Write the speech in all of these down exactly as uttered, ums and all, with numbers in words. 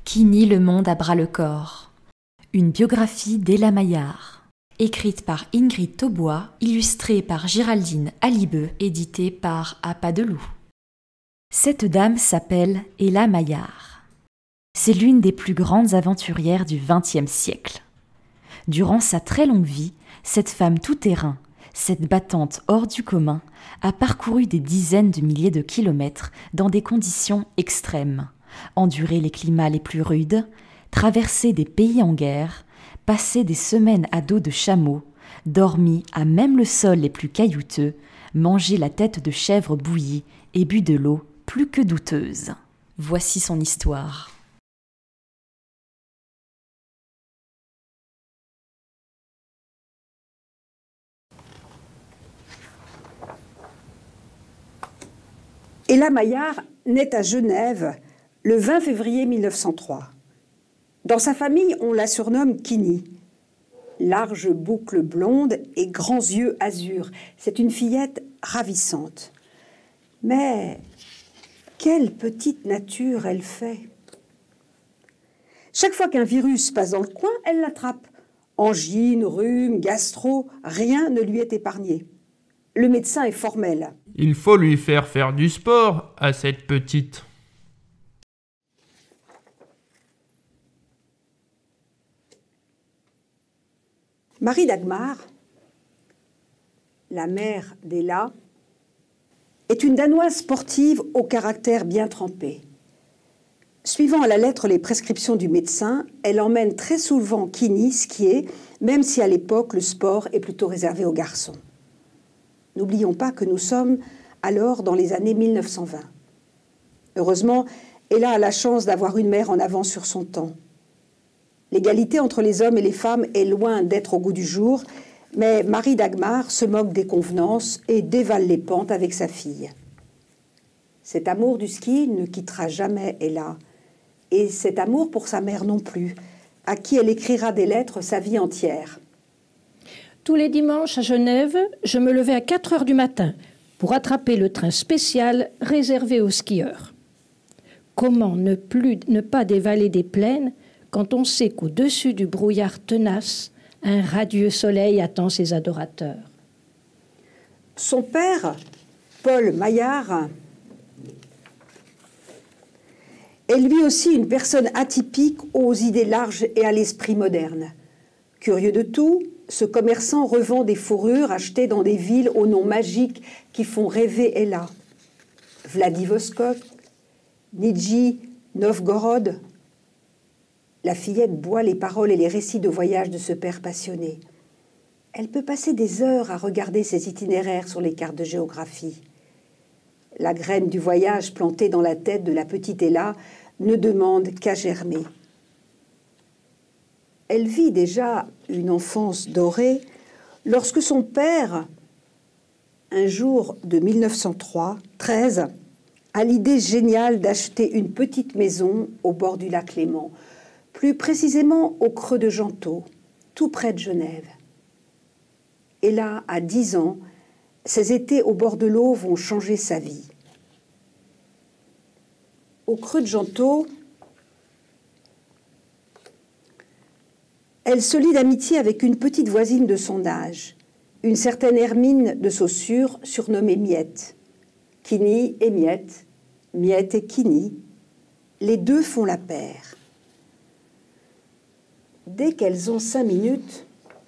Qui nie le monde à bras-le-corps. Une biographie d'Ella Maillard. Écrite par Ingrid Taubois, illustrée par Géraldine Alibeux, éditée par À Pas de Loup. Cette dame s'appelle Ella Maillard. C'est l'une des plus grandes aventurières du vingtième siècle. Durant sa très longue vie, cette femme tout-terrain, cette battante hors du commun, a parcouru des dizaines de milliers de kilomètres dans des conditions extrêmes, enduré les climats les plus rudes, traversé des pays en guerre, passé des semaines à dos de chameau, dormi à même le sol les plus caillouteux, mangé la tête de chèvre bouillie et bu de l'eau plus que douteuse. Voici son histoire. Ella Maillard naît à Genève le vingt février mille neuf cent trois. Dans sa famille, on la surnomme Kini. Large boucle blonde et grands yeux azur. C'est une fillette ravissante. Mais quelle petite nature elle fait! Chaque fois qu'un virus passe dans le coin, elle l'attrape. Angine, rhume, gastro, rien ne lui est épargné. Le médecin est formel. Il faut lui faire faire du sport à cette petite. Marie Dagmar, la mère d'Ella, est une Danoise sportive au caractère bien trempé. Suivant à la lettre les prescriptions du médecin, elle emmène très souvent Kini skier, même si à l'époque le sport est plutôt réservé aux garçons. N'oublions pas que nous sommes alors dans les années mille neuf cent vingt. Heureusement, Ella a la chance d'avoir une mère en avance sur son temps. L'égalité entre les hommes et les femmes est loin d'être au goût du jour, mais Marie Dagmar se moque des convenances et dévale les pentes avec sa fille. Cet amour du ski ne quittera jamais Ella, et cet amour pour sa mère non plus, à qui elle écrira des lettres sa vie entière. Tous les dimanches à Genève, je me levais à quatre heures du matin pour attraper le train spécial réservé aux skieurs. Comment ne, plus, ne pas dévaler des plaines quand on sait qu'au-dessus du brouillard tenace, un radieux soleil attend ses adorateurs? Son père, Paul Maillard, est lui aussi une personne atypique aux idées larges et à l'esprit moderne. Curieux de tout, ce commerçant revend des fourrures achetées dans des villes aux noms magiques qui font rêver Ella. Vladivostok, Nijni Novgorod. La fillette boit les paroles et les récits de voyage de ce père passionné. Elle peut passer des heures à regarder ses itinéraires sur les cartes de géographie. La graine du voyage plantée dans la tête de la petite Ella ne demande qu'à germer. Elle vit déjà une enfance dorée lorsque son père, un jour de mille neuf cent treize, a l'idée géniale d'acheter une petite maison au bord du lac Léman, plus précisément au creux de Gentot, tout près de Genève. Et là, à dix ans, ces étés au bord de l'eau vont changer sa vie. Au creux de Gentot, elle se lie d'amitié avec une petite voisine de son âge, une certaine Hermine de Saussure, surnommée Miette. Kini et Miette, Miette et Kini, les deux font la paire. Dès qu'elles ont cinq minutes,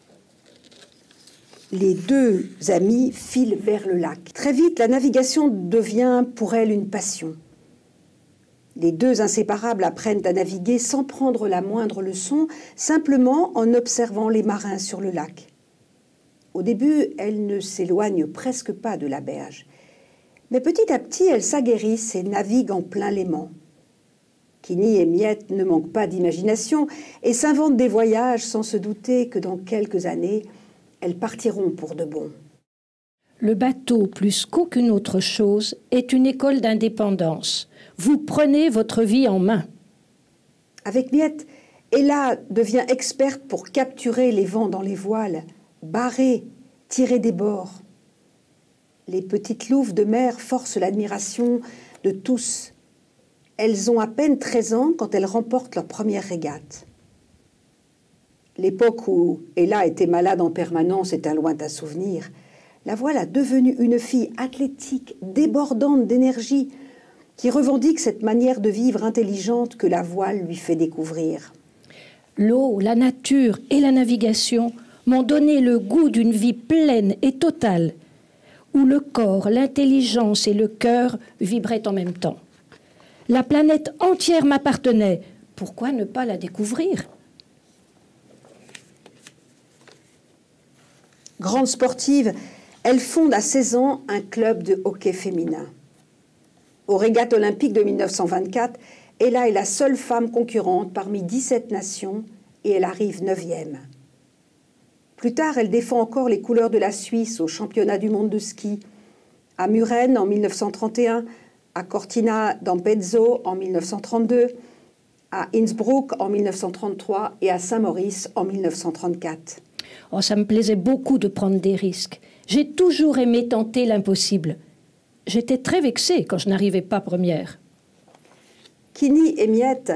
les deux amies filent vers le lac. Très vite, la navigation devient pour elles une passion. Les deux inséparables apprennent à naviguer sans prendre la moindre leçon, simplement en observant les marins sur le lac. Au début, elles ne s'éloignent presque pas de la berge. Mais petit à petit, elles s'aguerrissent et naviguent en plein Léman. Kini et Miette ne manquent pas d'imagination et s'inventent des voyages sans se douter que dans quelques années, elles partiront pour de bon. Le bateau, plus qu'aucune autre chose, est une école d'indépendance. Vous prenez votre vie en main. Avec Miette, Ella devient experte pour capturer les vents dans les voiles, barrer, tirer des bords. Les petites louves de mer forcent l'admiration de tous. elles ont à peine treize ans quand elles remportent leur première régate. L'époque où Ella était malade en permanence est un lointain souvenir. La voilà devenue une fille athlétique, débordante d'énergie, qui revendique cette manière de vivre intelligente que la voile lui fait découvrir. L'eau, la nature et la navigation m'ont donné le goût d'une vie pleine et totale, où le corps, l'intelligence et le cœur vibraient en même temps. La planète entière m'appartenait. Pourquoi ne pas la découvrir ? Grande sportive, elle fonde à seize ans un club de hockey féminin. Aux régates olympiques de mille neuf cent vingt-quatre, Ella est la seule femme concurrente parmi dix-sept nations et elle arrive neuvième. Plus tard, elle défend encore les couleurs de la Suisse au championnat du monde de ski, à Muren en mille neuf cent trente et un, à Cortina d'Ampezzo en mille neuf cent trente-deux, à Innsbruck en mille neuf cent trente-trois et à Saint-Maurice en mille neuf cent trente-quatre. Oh, ça me plaisait beaucoup de prendre des risques. J'ai toujours aimé tenter l'impossible. J'étais très vexée quand je n'arrivais pas première. Kini et Miette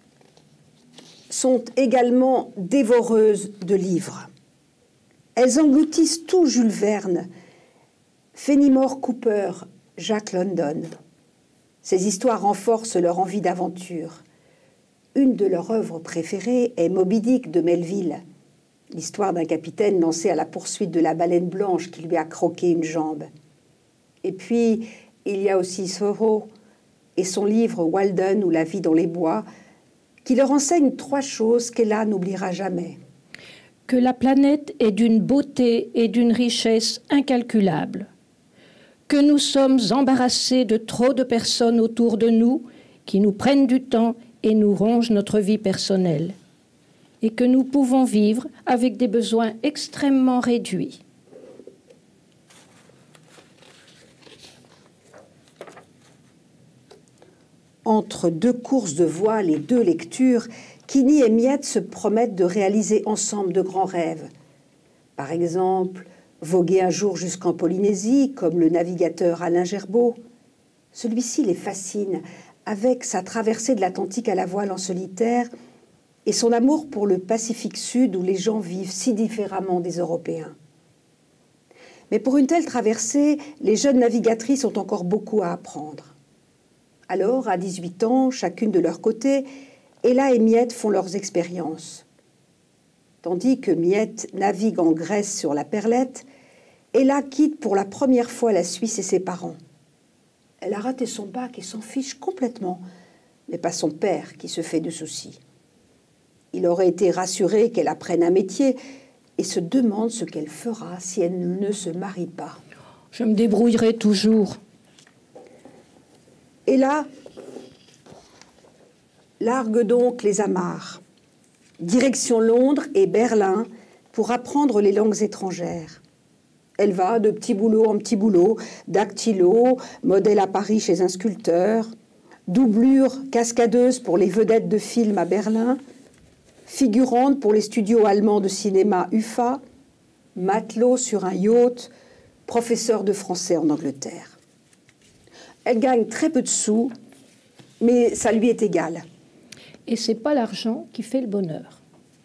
sont également dévoreuses de livres. Elles engloutissent tout Jules Verne, Fenimore Cooper, Jack London. Ces histoires renforcent leur envie d'aventure. Une de leurs œuvres préférées est Moby Dick de Melville, l'histoire d'un capitaine lancé à la poursuite de la baleine blanche qui lui a croqué une jambe. Et puis, il y a aussi Thoreau et son livre Walden ou la vie dans les bois, qui leur enseigne trois choses qu'Ella n'oubliera jamais. Que la planète est d'une beauté et d'une richesse incalculables. Que nous sommes embarrassés de trop de personnes autour de nous qui nous prennent du temps et nous rongent notre vie personnelle. Et que nous pouvons vivre avec des besoins extrêmement réduits. Entre deux courses de voile et deux lectures, Kini et Miette se promettent de réaliser ensemble de grands rêves. Par exemple, voguer un jour jusqu'en Polynésie, comme le navigateur Alain Gerbaud. Celui-ci les fascine, avec sa traversée de l'Atlantique à la voile en solitaire et son amour pour le Pacifique Sud où les gens vivent si différemment des Européens. Mais pour une telle traversée, les jeunes navigatrices ont encore beaucoup à apprendre. Alors, à dix-huit ans, chacune de leur côté, Ella et Miette font leurs expériences. Tandis que Miette navigue en Grèce sur la Perlette, Ella quitte pour la première fois la Suisse et ses parents. Elle a raté son bac et s'en fiche complètement, mais pas son père qui se fait de soucis. Il aurait été rassuré qu'elle apprenne un métier et se demande ce qu'elle fera si elle ne se marie pas. Je me débrouillerai toujours. Ella largue donc les amarres. Direction Londres et Berlin pour apprendre les langues étrangères. Elle va de petit boulot en petit boulot, dactylo, modèle à Paris chez un sculpteur, doublure cascadeuse pour les vedettes de films à Berlin, figurante pour les studios allemands de cinéma U F A, matelot sur un yacht, professeur de français en Angleterre. Elle gagne très peu de sous, mais ça lui est égal. Et c'est pas l'argent qui fait le bonheur.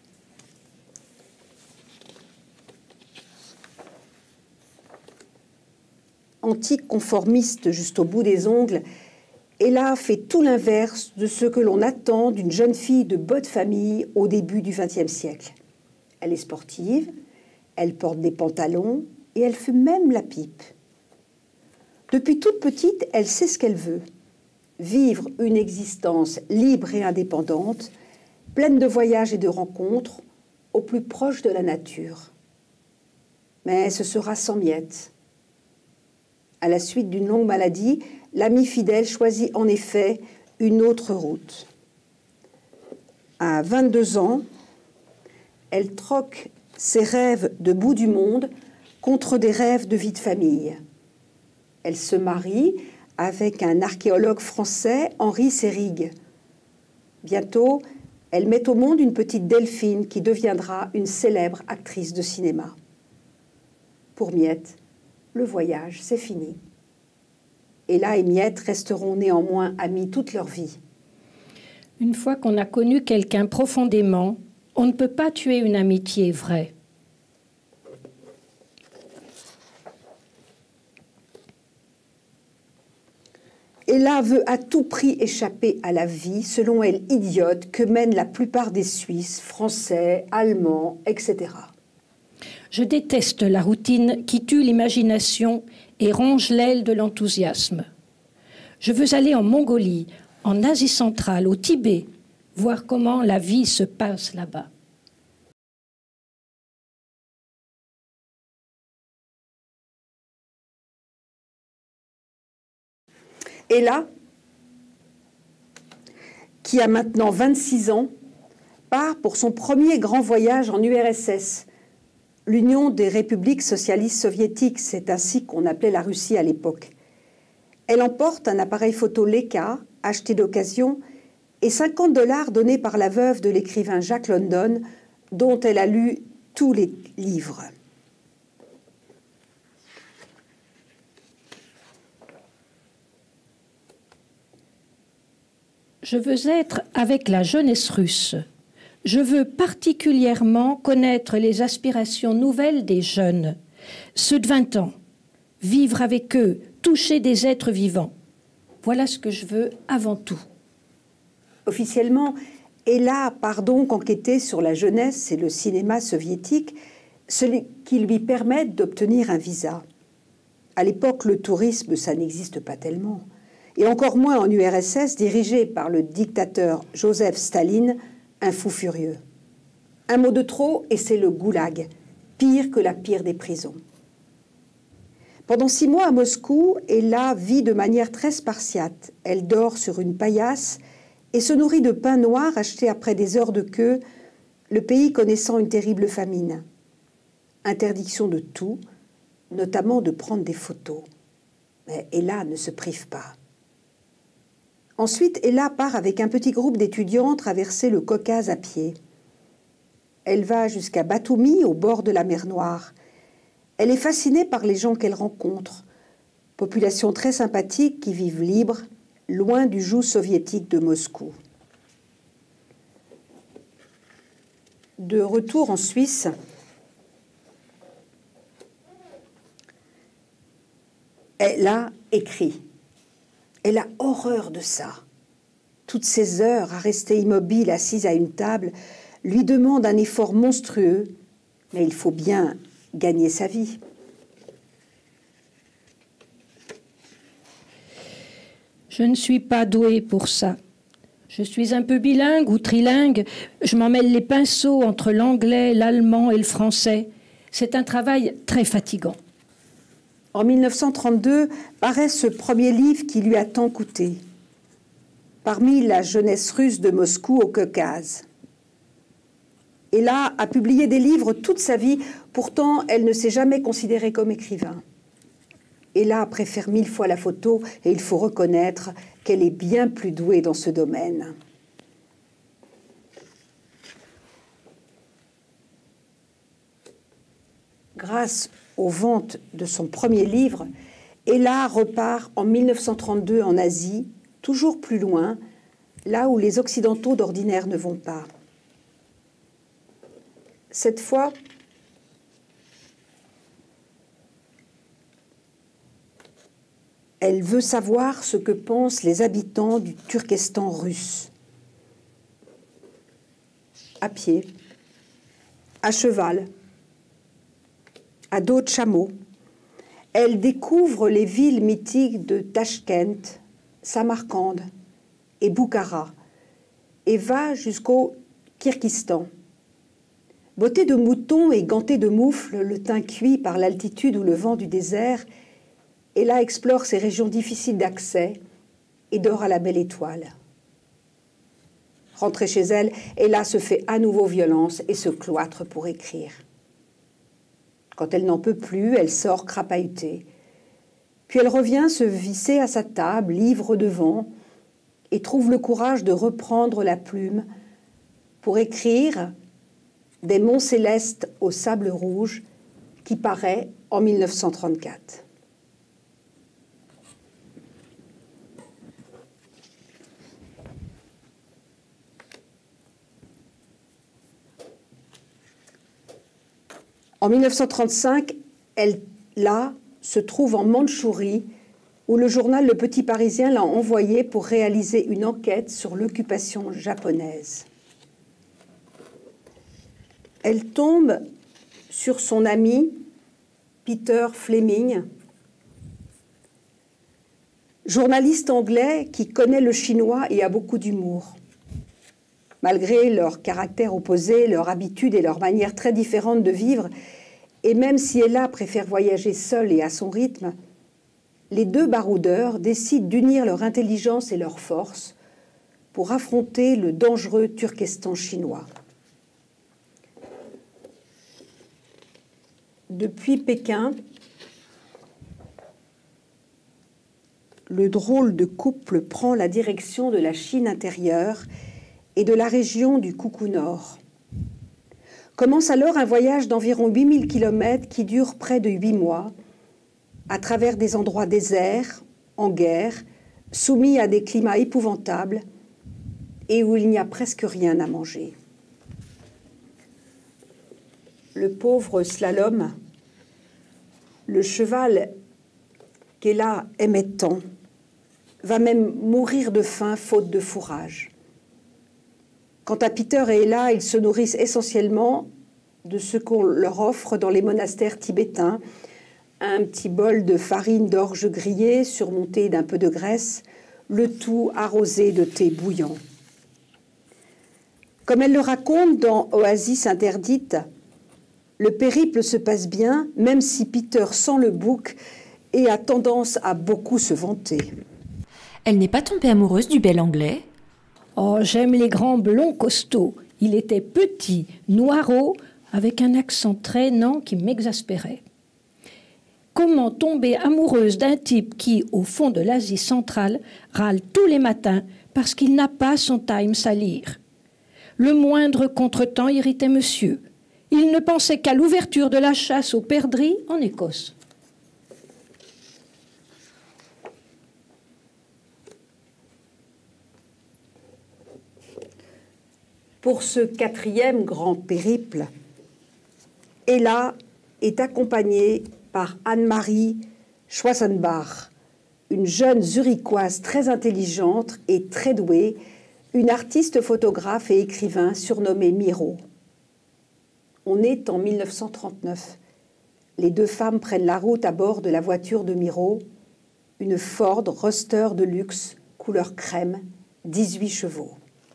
Antique conformiste jusqu'au bout des ongles, Ella fait tout l'inverse de ce que l'on attend d'une jeune fille de bonne famille au début du vingtième siècle. Elle est sportive, elle porte des pantalons et elle fume même la pipe. Depuis toute petite, elle sait ce qu'elle veut. Vivre une existence libre et indépendante, pleine de voyages et de rencontres, au plus proche de la nature. Mais ce sera sans Miette. À la suite d'une longue maladie, l'amie fidèle choisit en effet une autre route. À vingt-deux ans, elle troque ses rêves de bout du monde contre des rêves de vie de famille. Elle se marie avec un archéologue français, Henri Seyrig. Bientôt, elle met au monde une petite Delphine qui deviendra une célèbre actrice de cinéma. Pour Miette, le voyage, c'est fini. Ella et Miette resteront néanmoins amies toute leur vie. Une fois qu'on a connu quelqu'un profondément, on ne peut pas tuer une amitié vraie. Ella veut à tout prix échapper à la vie, selon elle idiote, que mènent la plupart des Suisses, Français, Allemands, et cetera. Je déteste la routine qui tue l'imagination et ronge l'aile de l'enthousiasme. Je veux aller en Mongolie, en Asie centrale, au Tibet, voir comment la vie se passe là-bas. Ella, qui a maintenant vingt-six ans, part pour son premier grand voyage en U R S S, l'Union des républiques socialistes soviétiques, c'est ainsi qu'on appelait la Russie à l'époque. Elle emporte un appareil photo Leica, acheté d'occasion, et cinquante dollars donnés par la veuve de l'écrivain Jack London, dont elle a lu tous les livres. Je veux être avec la jeunesse russe. Je veux particulièrement connaître les aspirations nouvelles des jeunes, ceux de vingt ans, vivre avec eux, toucher des êtres vivants. Voilà ce que je veux avant tout. Officiellement, Ella part donc enquêter sur la jeunesse et le cinéma soviétique, ce qui lui permettent d'obtenir un visa. À l'époque, le tourisme, ça n'existe pas tellement. Et encore moins en U R S S, dirigé par le dictateur Joseph Staline, un fou furieux. Un mot de trop et c'est le goulag, pire que la pire des prisons. Pendant six mois à Moscou, Ella vit de manière très spartiate. Elle dort sur une paillasse et se nourrit de pain noir acheté après des heures de queue, le pays connaissant une terrible famine. Interdiction de tout, notamment de prendre des photos. Mais Ella ne se prive pas. Ensuite, Ella part avec un petit groupe d'étudiants traverser le Caucase à pied. Elle va jusqu'à Batoumi, au bord de la mer Noire. Elle est fascinée par les gens qu'elle rencontre. Population très sympathique qui vivent libres, loin du joug soviétique de Moscou. De retour en Suisse, Ella écrit. Elle a horreur de ça. Toutes ces heures à rester immobile, assise à une table, lui demandent un effort monstrueux, mais il faut bien gagner sa vie. Je ne suis pas douée pour ça. Je suis un peu bilingue ou trilingue. Je m'en mêle les pinceaux entre l'anglais, l'allemand et le français. C'est un travail très fatigant. En mille neuf cent trente-deux paraît ce premier livre qui lui a tant coûté. Parmi la jeunesse russe de Moscou au Caucase. Ella a publié des livres toute sa vie, pourtant elle ne s'est jamais considérée comme écrivain. Ella préfère mille fois la photo et il faut reconnaître qu'elle est bien plus douée dans ce domaine. Grâce aux ventes de son premier livre, Ella repart en mille neuf cent trente-deux en Asie, toujours plus loin, là où les Occidentaux d'ordinaire ne vont pas. Cette fois, elle veut savoir ce que pensent les habitants du Turkestan russe. À pied, à cheval, à dos de chameau, elle découvre les villes mythiques de Tachkent, Samarcande et Boukhara et va jusqu'au Kirghizistan. Bottée de moutons et gantée de moufles, le teint cuit par l'altitude ou le vent du désert, Ella explore ces régions difficiles d'accès et dort à la belle étoile. Rentrée chez elle, Ella se fait à nouveau violence et se cloître pour écrire. Quand elle n'en peut plus, elle sort crapahutée. Puis elle revient se visser à sa table, livre devant, et trouve le courage de reprendre la plume pour écrire « Des monts célestes au sable rouge » qui paraît en mille neuf cent trente-quatre. En mille neuf cent trente-cinq, elle, là, se trouve en Mandchourie, où le journal Le Petit Parisien l'a envoyée pour réaliser une enquête sur l'occupation japonaise. Elle tombe sur son ami Peter Fleming, journaliste anglais qui connaît le chinois et a beaucoup d'humour. Malgré leur caractère opposé, leur habitude et leur manière très différente de vivre, et même si Ella préfère voyager seule et à son rythme, les deux baroudeurs décident d'unir leur intelligence et leur force pour affronter le dangereux Turkestan chinois. Depuis Pékin, le drôle de couple prend la direction de la Chine intérieure et de la région du Coucou Nord. Commence alors un voyage d'environ huit mille kilomètres qui dure près de huit mois, à travers des endroits déserts, en guerre, soumis à des climats épouvantables et où il n'y a presque rien à manger. Le pauvre Slalom, le cheval qu'Ella aimait tant, va même mourir de faim faute de fourrage. Quant à Peter et Ella, ils se nourrissent essentiellement de ce qu'on leur offre dans les monastères tibétains, un petit bol de farine d'orge grillée surmonté d'un peu de graisse, le tout arrosé de thé bouillant. Comme elle le raconte dans Oasis interdite, le périple se passe bien, même si Peter sent le bouc et a tendance à beaucoup se vanter. Elle n'est pas tombée amoureuse du bel anglais? Oh, j'aime les grands blonds costauds. Il était petit, noirot, avec un accent traînant qui m'exaspérait. Comment tomber amoureuse d'un type qui, au fond de l'Asie centrale, râle tous les matins parce qu'il n'a pas son Times à lire? Le moindre contretemps irritait monsieur. Il ne pensait qu'à l'ouverture de la chasse aux perdrix en Écosse. Pour ce quatrième grand périple, Ella est accompagnée par Anne-Marie Schwarzenbach, une jeune zurichoise très intelligente et très douée, une artiste photographe et écrivain surnommée Miro. On est en mille neuf cent trente-neuf. Les deux femmes prennent la route à bord de la voiture de Miro, une Ford Roadster de luxe, couleur crème, dix-huit chevaux.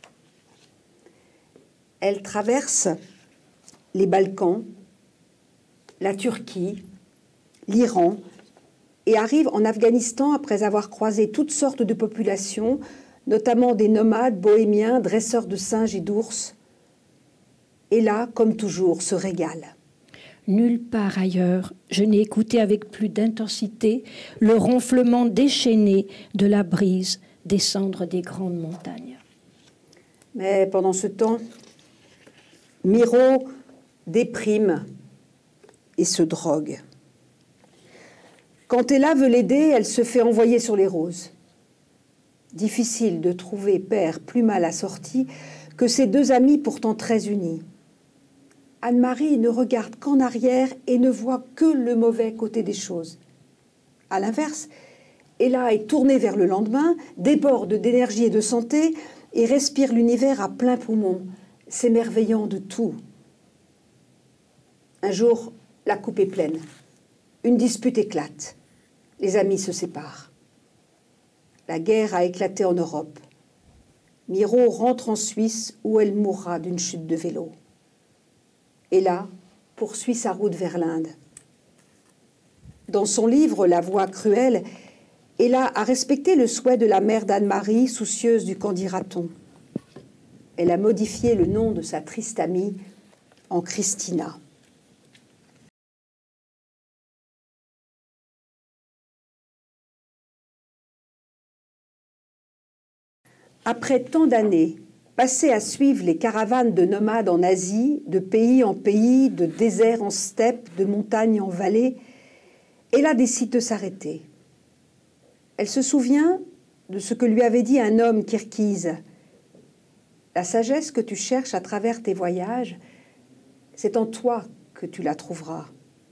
Elles traversent les Balkans, la Turquie, l'Iran et arrivent en Afghanistan après avoir croisé toutes sortes de populations, notamment des nomades, bohémiens, dresseurs de singes et d'ours. Et là, comme toujours, se régale. Nulle part ailleurs, je n'ai écouté avec plus d'intensité le ronflement déchaîné de la brise descendre des grandes montagnes. Mais pendant ce temps, Miro déprime et se drogue. Quand Ella veut l'aider, elle se fait envoyer sur les roses. Difficile de trouver père plus mal assorti que ces deux amis pourtant très unis. Anne-Marie ne regarde qu'en arrière et ne voit que le mauvais côté des choses. À l'inverse, Ella est tournée vers le lendemain, déborde d'énergie et de santé et respire l'univers à plein poumon, s'émerveillant de tout. Un jour, la coupe est pleine. Une dispute éclate. Les amis se séparent. La guerre a éclaté en Europe. Miro rentre en Suisse où elle mourra d'une chute de vélo. Ella poursuit sa route vers l'Inde. Dans son livre « La voix cruelle », Ella a respecté le souhait de la mère d'Anne-Marie, soucieuse du qu'en dira-t-on. Elle a modifié le nom de sa triste amie en Christina. Après tant d'années passées à suivre les caravanes de nomades en Asie, de pays en pays, de désert en steppe, de montagne en vallée, Ella décide de s'arrêter. Elle se souvient de ce que lui avait dit un homme kirghize. La sagesse que tu cherches à travers tes voyages, c'est en toi que tu la trouveras.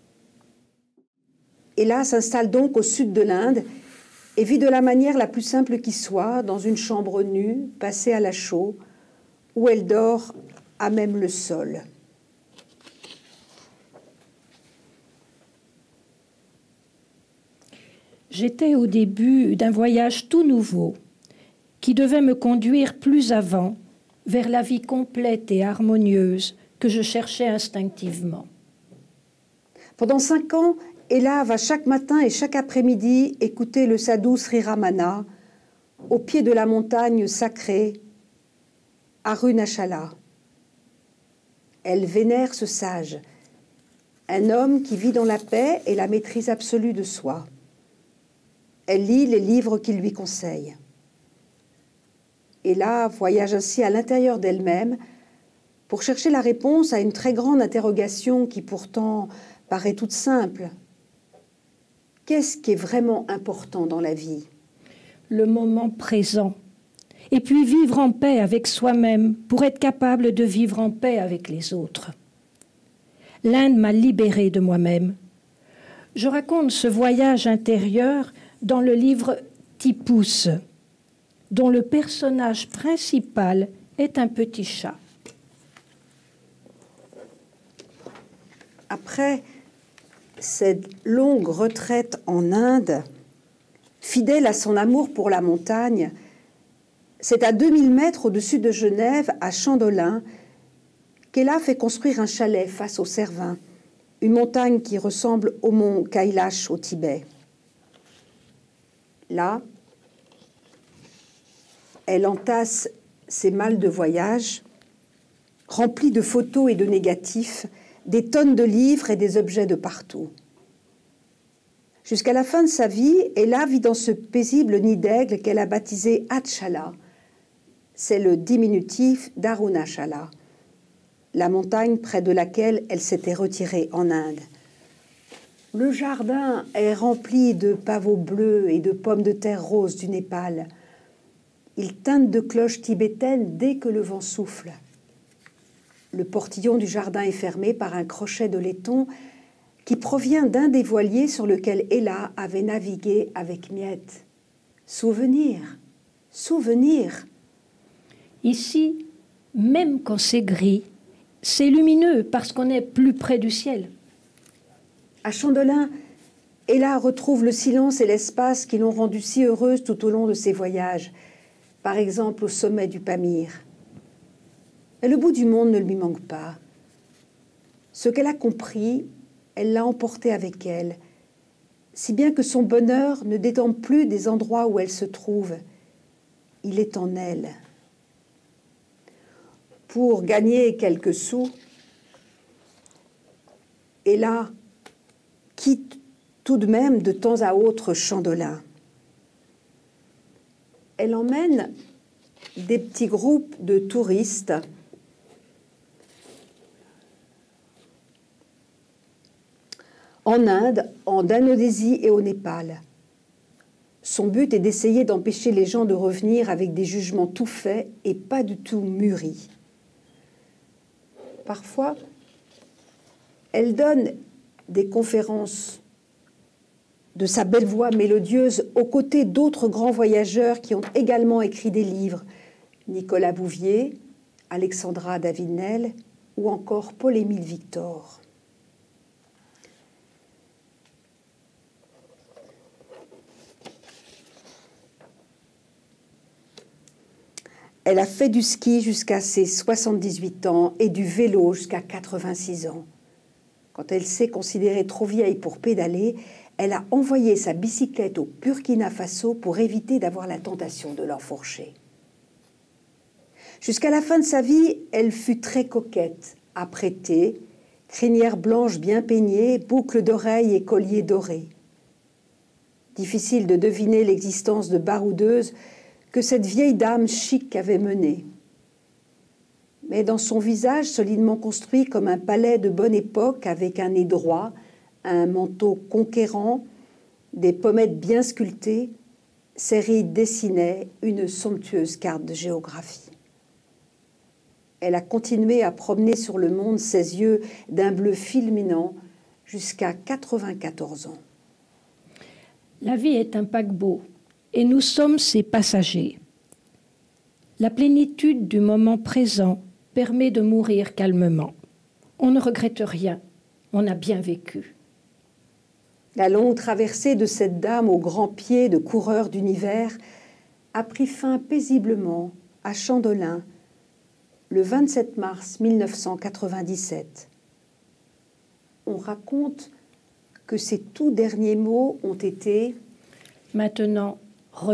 Ella s'installe donc au sud de l'Inde et vit de la manière la plus simple qui soit, dans une chambre nue, passée à la chaux, où elle dort à même le sol. J'étais au début d'un voyage tout nouveau, qui devait me conduire plus avant vers la vie complète et harmonieuse que je cherchais instinctivement. Pendant cinq ans, Ella va chaque matin et chaque après-midi écouter le sadhu Sri Ramana au pied de la montagne sacrée Arunachala. Elle vénère ce sage, un homme qui vit dans la paix et la maîtrise absolue de soi. Elle lit les livres qu'il lui conseille. Ella voyage ainsi à l'intérieur d'elle-même pour chercher la réponse à une très grande interrogation qui pourtant paraît toute simple. Qu'est-ce qui est vraiment important dans la vie? Le moment présent. Et puis vivre en paix avec soi-même pour être capable de vivre en paix avec les autres. L'Inde m'a libérée de moi-même. Je raconte ce voyage intérieur dans le livre Tipus, dont le personnage principal est un petit chat. Après cette longue retraite en Inde, fidèle à son amour pour la montagne, c'est à deux mille mètres au-dessus de Genève, à Chandolin, qu'Ella fait construire un chalet face au Cervin, une montagne qui ressemble au mont Kailash au Tibet. Là, elle entasse ses malles de voyage, remplis de photos et de négatifs, des tonnes de livres et des objets de partout. Jusqu'à la fin de sa vie, Ella vit dans ce paisible nid d'aigle qu'elle a baptisé Achala. C'est le diminutif d'Arunachala, la montagne près de laquelle elle s'était retirée en Inde. Le jardin est rempli de pavots bleus et de pommes de terre roses du Népal. Il teinte de cloches tibétaines dès que le vent souffle. Le portillon du jardin est fermé par un crochet de laiton qui provient d'un des voiliers sur lequel Ella avait navigué avec Miette. Souvenir, souvenir. Ici, même quand c'est gris, c'est lumineux parce qu'on est plus près du ciel. À Chandolin, Ella retrouve le silence et l'espace qui l'ont rendue si heureuse tout au long de ses voyages, par exemple au sommet du Pamir. Mais le bout du monde ne lui manque pas. Ce qu'elle a compris, elle l'a emporté avec elle, si bien que son bonheur ne dépend plus des endroits où elle se trouve. Il est en elle. Pour gagner quelques sous, Ella quitte tout de même de temps à autre Chandolin. Elle emmène des petits groupes de touristes en Inde, en Indonésie et au Népal. Son but est d'essayer d'empêcher les gens de revenir avec des jugements tout faits et pas du tout mûris. Parfois, elle donne des conférences de sa belle voix mélodieuse aux côtés d'autres grands voyageurs qui ont également écrit des livres, Nicolas Bouvier, Alexandra Davinel ou encore Paul-Émile Victor. Elle a fait du ski jusqu'à ses soixante-dix-huit ans et du vélo jusqu'à quatre-vingt-six ans. Quand elle s'est considérée trop vieille pour pédaler, elle a envoyé sa bicyclette au Burkina Faso pour éviter d'avoir la tentation de l'enfourcher. Jusqu'à la fin de sa vie, elle fut très coquette, apprêtée, crinière blanche bien peignée, boucles d'oreilles et collier doré. Difficile de deviner l'existence de baroudeuse que cette vieille dame chic avait menée. Mais dans son visage solidement construit comme un palais de bonne époque, avec un nez droit, un manteau conquérant, des pommettes bien sculptées, ses rides dessinaient une somptueuse carte de géographie. Elle a continué à promener sur le monde ses yeux d'un bleu fulminant jusqu'à quatre-vingt-quatorze ans. La vie est un paquebot et nous sommes ses passagers. La plénitude du moment présent permet de mourir calmement. On ne regrette rien, on a bien vécu. La longue traversée de cette dame aux grands pieds de coureur d'univers a pris fin paisiblement à Chandolin le vingt-sept mars mille neuf cent quatre-vingt-dix-sept. On raconte que ses tout derniers mots ont été « Maintenant, repos ».